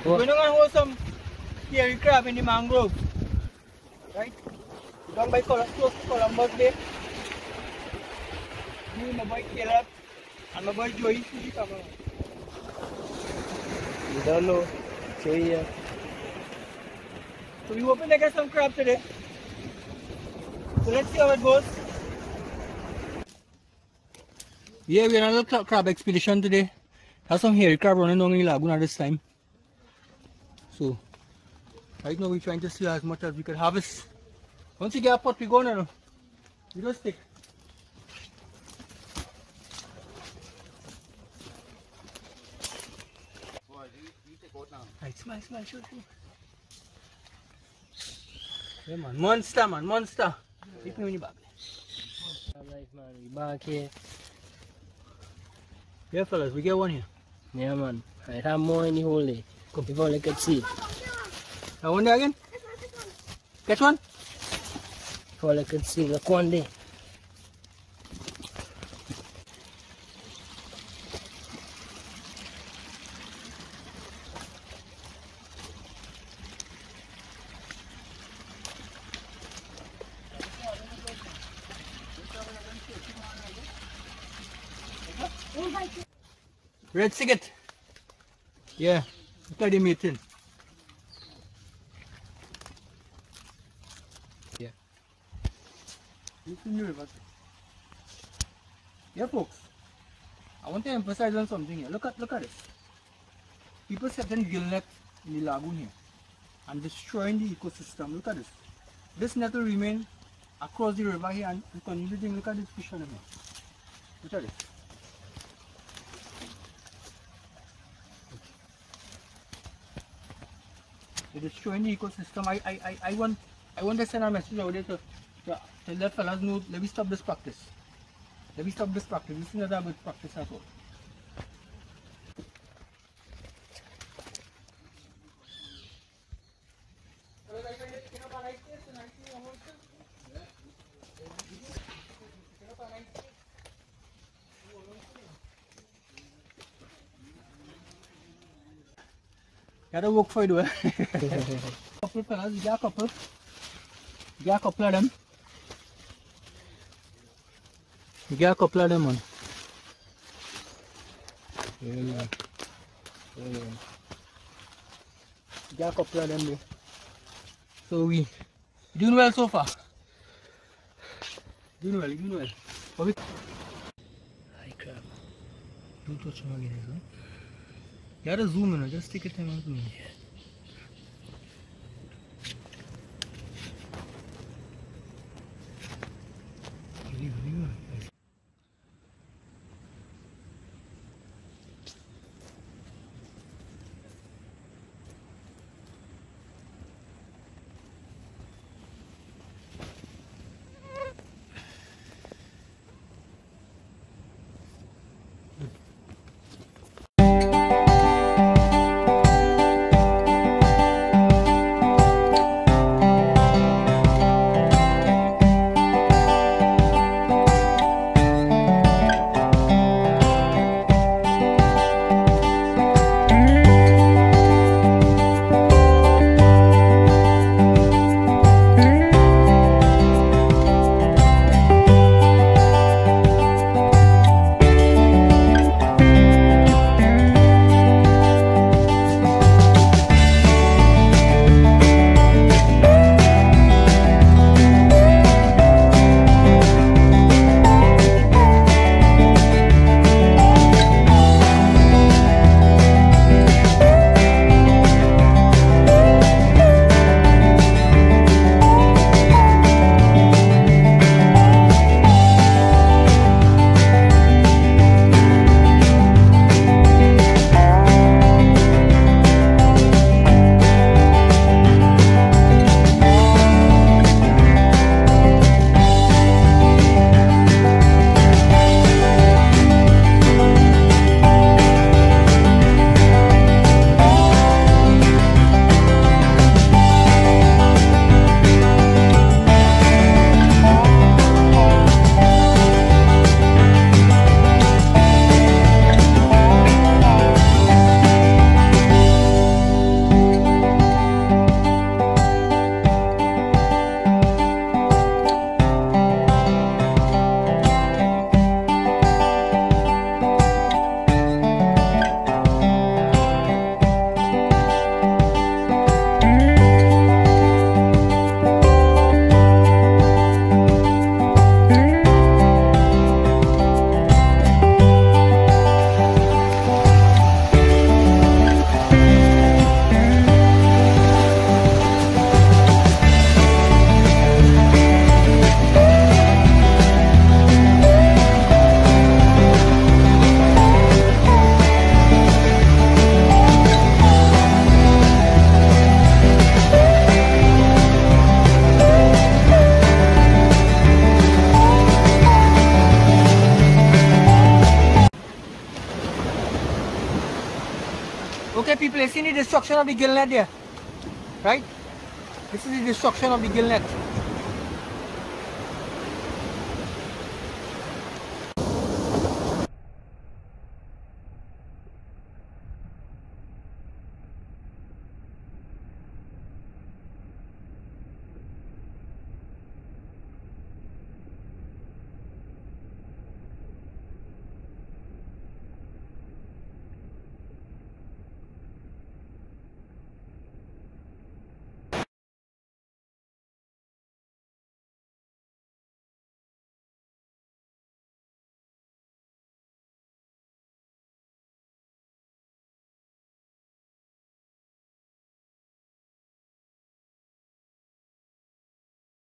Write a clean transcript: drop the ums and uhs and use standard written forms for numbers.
We're going to hold some curried crab in the mangrove. Right? Down by close to Columbus Bay. Me, my boy Caleb, and my boy Joey to the camera. You don't know. So yeah. So we hoping to get some crab today. So let's see how it goes. Yeah, we're on a little crab expedition today. There's some hairy crab running down in the lagoon at this time. So right now we're trying to see as much as we can harvest. Once you get a pot, we go now. You don't stick. Right, smile, show. Yeah man, monster man, monster. Take me in the bag. Alright man, we back here. Yeah fellas, we get one here. Yeah man, I have more in the hole there. Come before I can see. That one there again? Catch one? Before I can see, look one there. Red cigarette. Yeah, look at the meeting. Yeah. Yeah folks, I want to emphasize on something here. Look at this. People setting gill net in the lagoon here and destroying the ecosystem. Look at this. This net will remain across the river here and continue to drink. Look at this fish on them here. Look at this. They're destroying the ecosystem. I want to send a message out there to let fellas know, let me stop this practice. Let me stop this practice. This is not a good practice at all. Gotta work for it, though. Couple fellas, you got a couple. You got a couple of them. You got a couple of them, man. Yeah man. Yeah man. You got a couple of them there. So we doing well so far. Doing well. But we... Hi crab. Don't touch him again, huh? You gotta zoom in, just take your time and zoom in. Yeah. Okay, people, you see the destruction of the gill net there, right? This is the destruction of the gill net.